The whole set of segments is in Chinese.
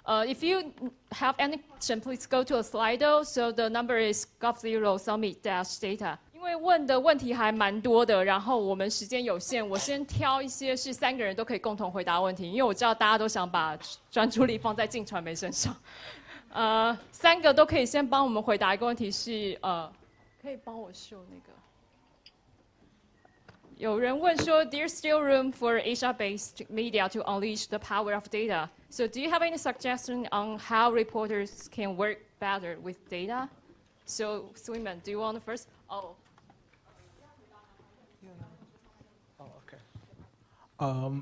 If you have any question, please go to a Slido. So the number is Gov0 Summit-Data. 因为问的问题还蛮多的，然后我们时间有限，我先挑一些是3个人都可以共同回答问题，因为我知道大家都想把专注力放在镜传媒身上。3个都可以先帮我们回答一个问题是，可以帮我秀那个。有人问说 ，There's still room for Asia-based media to unleash the power of data. So, do you have any suggestion on how reporters can work better with data? So, Swinman, do you want to first? Oh. Okay.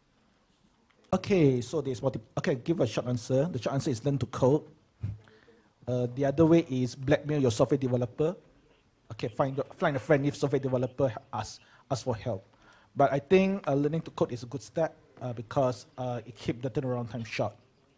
Okay, so there's okay, give a short answer. The short answer is learn to code. The other way is blackmail your software developer. Okay, find a friendly software developer, ask for help. But I think learning to code is a good step because it keeps the turnaround time short.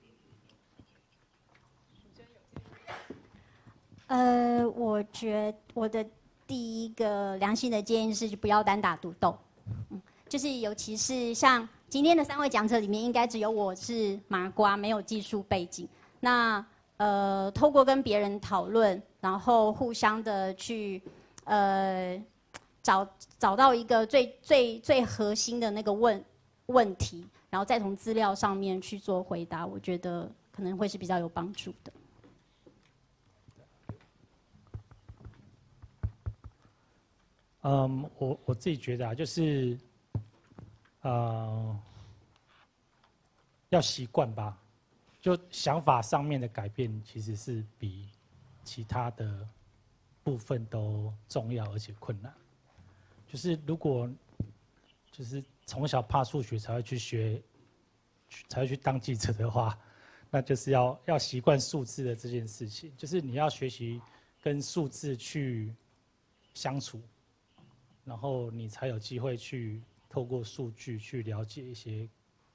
我觉我的第一个良心的建议是不要单打独斗，就是尤其是像今天的3位讲者里面，应该只有我是麻瓜，没有技术背景。那透过跟别人讨论，然后互相的去找到一个最核心的那个问题，然后再从资料上面去做回答，我觉得可能会是比较有帮助的。 我自己觉得啊，就是要习惯吧，就想法上面的改变，其实是比其他的部分都重要而且困难。就是如果就是从小怕数学才会去学，才会去当记者的话，那就是要习惯数字的这件事情，就是你要学习跟数字去相处。然后你才有机会去透过数据去了解一些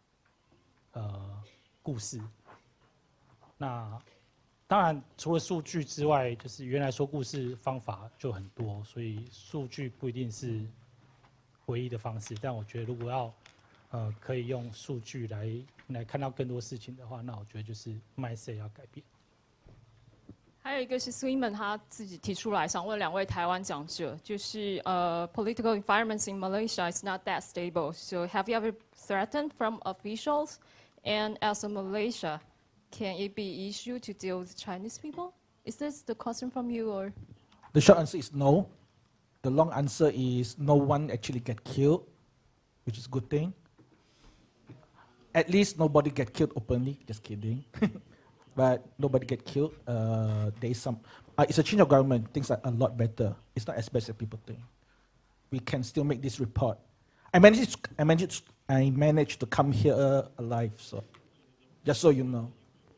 故事。那当然除了数据之外，就是原来说故事方法就很多，所以数据不一定是唯一的方式。但我觉得如果要可以用数据来看到更多事情的话，那我觉得就是 mindset 要改变。 还有一个是 Swinman 他自己提出来，想问2位台湾讲者，就是political environments in Malaysia is not that stable. So have you ever threatened from officials? And as a Malaysia, can it be issue to deal with Chinese people? Is this the question from you or? The short answer is no. The long answer is no one actually get killed, which is a good thing. At least nobody get killed openly. Just kidding. But nobody get killed. There is some. It's a change of government. Things are a lot better. It's not as bad as people think. We can still make this report. I managed to come here alive. So, just so you know.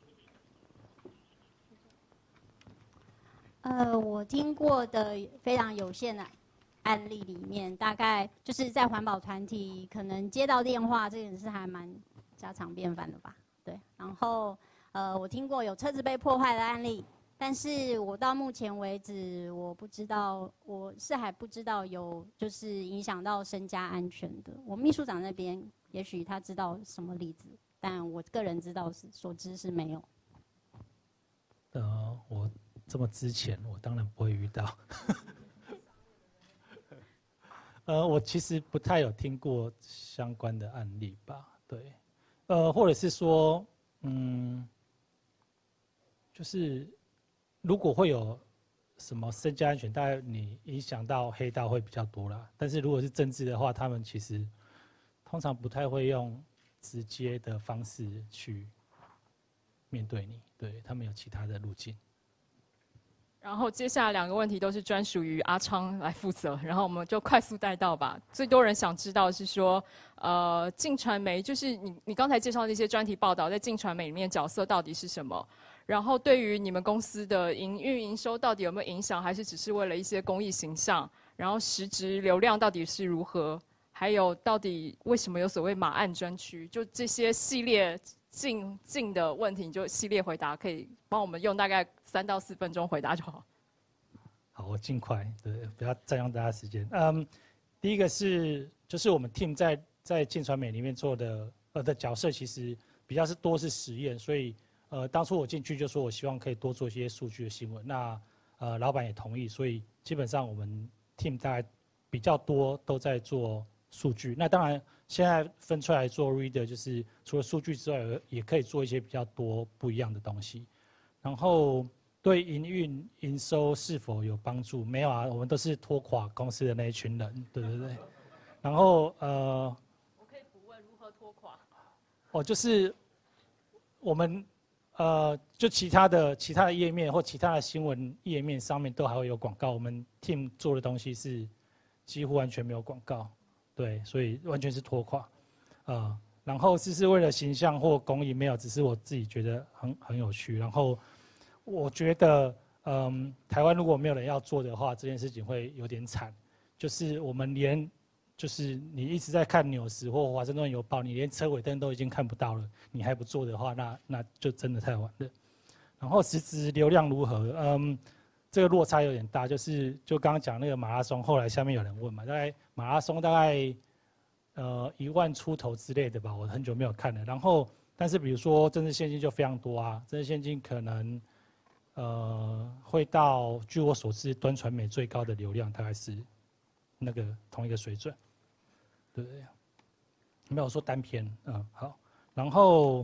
我听过的非常有限的案例里面，大概就是在环保团体可能接到电话，这件事还蛮家常便饭的吧？对，然后。我听过有车子被破坏的案例，但是我到目前为止，我还不知道有就是影响到身家安全的。我秘书长那边也许他知道什么例子，但我个人所知是没有。 我这么之前，我当然不会遇到。我其实不太有听过相关的案例吧？对，或者是说，就是如果会有什么身家安全，大概你影响到黑道会比较多啦。但是如果是政治的话，他们其实通常不太会用直接的方式去面对你，对他们有其他的路径。 然后接下来2个问题都是专属于阿昌来负责，然后我们就快速带到吧。最多人想知道的是说，镜传媒就是你刚才介绍的那些专题报道，在镜传媒里面角色到底是什么？然后对于你们公司的营收到底有没有影响，还是只是为了一些公益形象？然后实质流量到底是如何？还有到底为什么有所谓马案专区？就这些系列近的问题，你就系列回答，可以帮我们用大概3到4分钟回答就好。 好，我尽快，对，不要占用大家时间。第一个就是我们 team 在镜传媒里面做的角色，其实比较多是实验，所以当初我进去就说我希望可以多做一些数据的新闻，那老板也同意，所以基本上我们 team 大概比较多都在做数据。那当然现在分出来做 reader， 就是除了数据之外，也可以做一些比较多不一样的东西。然后对营运营收是否有帮助？没有啊，我们都是拖垮公司的那一群人，对不对？然后我可以补问如何拖垮？ 就是我们就其他的页面或其他的新闻页面上面都还会有广告，我们 team 做的东西是几乎完全没有广告，对，所以完全是拖垮，然后是为了形象或公益没有，只是我自己觉得很有趣。然后我觉得，台湾如果没有人要做的话，这件事情会有点惨。就是我们就是你一直在看纽时或华盛顿邮报，你连车尾灯都已经看不到了，你还不做的话，那就真的太晚了。然后实质流量如何？这个落差有点大，就刚刚讲那个马拉松，后来下面有人问嘛，大概马拉松大概1万出头之类的吧，我很久没有看了。然后，但是比如说政治现金就非常多啊，政治现金可能会到，据我所知，端传媒最高的流量大概是那个同一个水准，对不对？没有说单篇，好，然后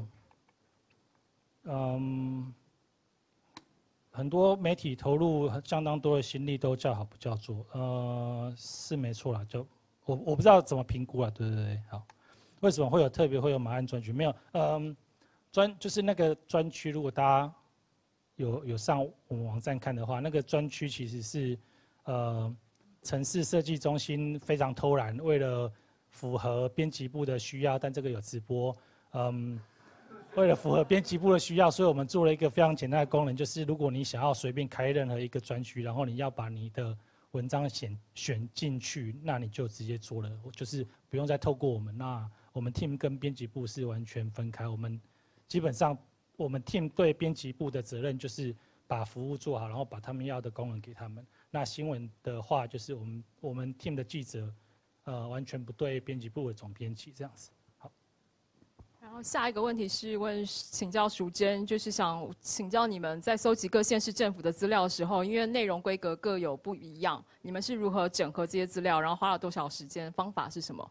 很多媒体投入相当多的心力，都叫好不叫座，是没错啦。就我不知道怎么评估啊，对，好，为什么会有马鞍专区？没有，就是那个专区，如果大家有上我们网站看的话，那个专区其实是城市设计中心非常偷懒，为了符合编辑部的需要，但这个有直播，为了符合编辑部的需要，所以我们做了一个非常简单的功能，就是如果你想要随便开任何一个专区，然后你要把你的文章选进去，那你就直接做了，就是不用再透过我们。那我们 team 跟编辑部是完全分开，我们基本上我们 team 对编辑部的责任就是把服务做好，然后把他们要的功能给他们。那新闻的话，就是我们 team 的记者，完全不对编辑部的总编辑这样子。 然后下一个问题是请教淑娟，就是想请教你们在搜集各县市政府的资料的时候，因为内容规格各有不一样，你们是如何整合这些资料，然后花了多少时间，方法是什么？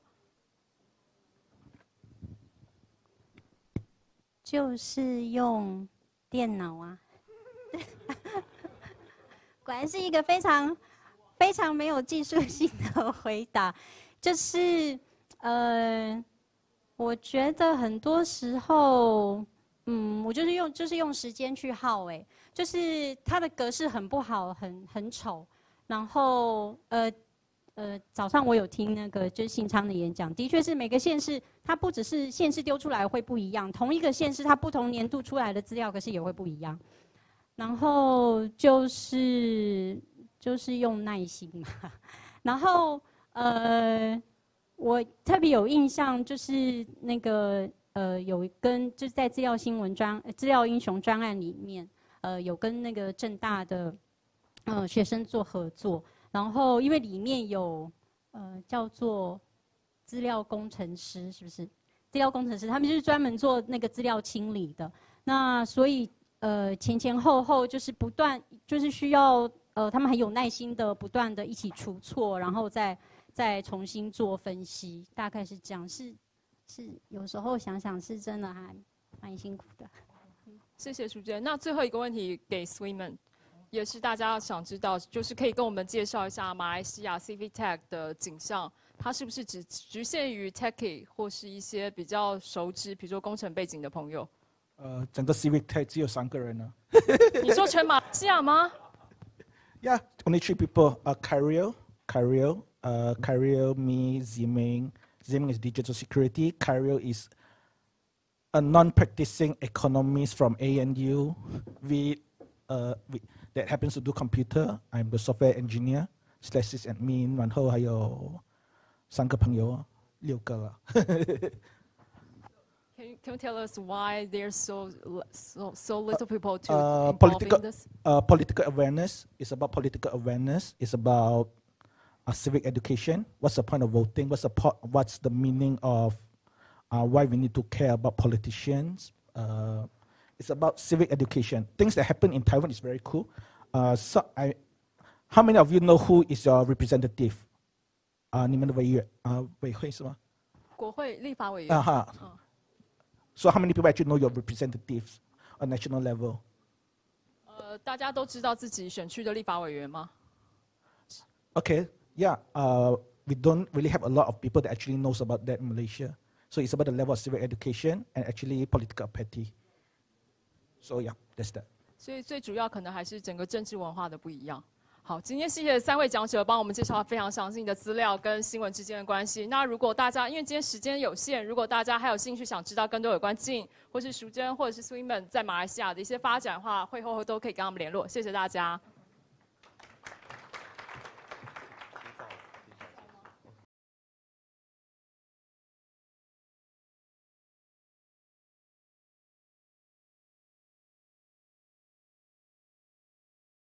就是用电脑啊，果然是一个非常没有技术性的回答，就是我觉得很多时候，我就是用时间去耗，就是它的格式很不好，很丑。然后早上我有听那个就是信昌的演讲，的确是每个县市，它不只是县市丢出来会不一样，同一个县市它不同年度出来的资料格式也会不一样。然后就是用耐心嘛，然后我特别有印象，就是那个有跟就是在资料英雄专案里面，有跟那个政大的学生做合作，然后因为里面有叫做资料工程师，是不是？资料工程师他们就是专门做那个资料清理的，那所以前后就是不断就是需要他们很有耐心的不断的一起除错，然后再重新做分析，大概是这样。是有时候想想是真的还蛮辛苦的。 谢谢淑娟。那最后一个问题给 Swayman， 也是大家想知道，就是可以跟我们介绍一下马来西亚 CivicTech 的景象，它是不是只局限于 Techie 或是一些比较熟知，比如说工程背景的朋友？ 整个 CivicTech 只有3个人呢。 你说全马来西亚吗？ Yeah, only 3 people. Khairil, me, Ziming. Ziming is digital security. Khairil is a non-practicing economist from ANU. That happens to do computer. I'm the software engineer / sysadmin. 然后还有3个朋友，6个了。 Can you tell us why there's so little people to involve in this? Political awareness. It's about political awareness. It's about civic education. What's the point of voting? What's the meaning of why we need to care about politicians? It's about civic education. Things that happen in Taiwan is very cool. How many of you know who is your representative? 你们的委会是吗？ 国会立法委员。 So how many people actually know your representatives on national level? 大家都知道自己选区的立法委员吗？ Okay, yeah. We don't really have a lot of people that actually knows about that in Malaysia. So it's about the level of civic education and actually political apathy. So yeah, that's that. 所以最主要可能还是整个政治文化的不一样。好，今天谢谢3位讲者帮我们介绍非常详细的资料跟新闻之间的关系。那如果大家因为今天时间有限，如果大家还有兴趣想知道更多有关Jing或是淑珍或者是 Swinman 在马来西亚的一些发展的话，会后都可以跟他们联络。谢谢大家。